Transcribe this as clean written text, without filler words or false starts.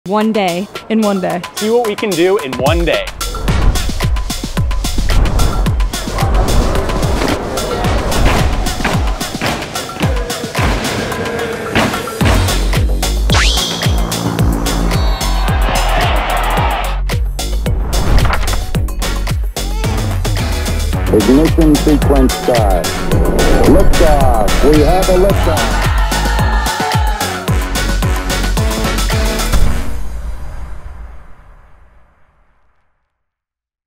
One day, in one day. See what we can do in one day. Ignition sequence start. Liftoff. We have a liftoff.